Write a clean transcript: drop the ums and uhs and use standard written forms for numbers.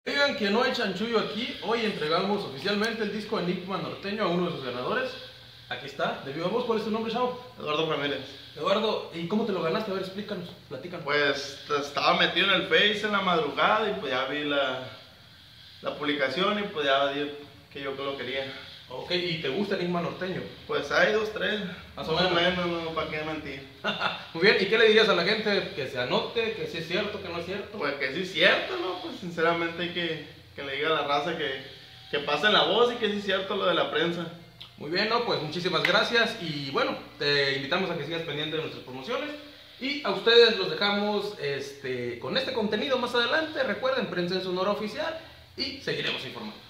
Digan que no hay chanchullo aquí, hoy entregamos oficialmente el disco Enigma Norteño a uno de sus ganadores. Aquí está, de viva voz. ¿Cuál es tu nombre, chavo? Eduardo Ramírez. Eduardo, ¿y cómo te lo ganaste? A ver, explícanos, platícanos. Pues estaba metido en el Face en la madrugada y pues ya vi la publicación y pues ya vi que yo lo quería. Ok, ¿y te gusta Enigma Norteño? Pues hay dos, tres, Más más o o menos. menos, no, para qué mentir. Muy bien, ¿y qué le dirías a la gente? Que se anote, que si es cierto, que no es cierto. Pues que sí es cierto, ¿no? Pues sinceramente hay que le diga a la raza que pasen la voz y que sí es cierto lo de la prensa. Muy bien, ¿no? Pues muchísimas gracias y bueno, te invitamos a que sigas pendiente de nuestras promociones y a ustedes los dejamos con este contenido más adelante. Recuerden, Prensa en Sonora Oficial y seguiremos informando.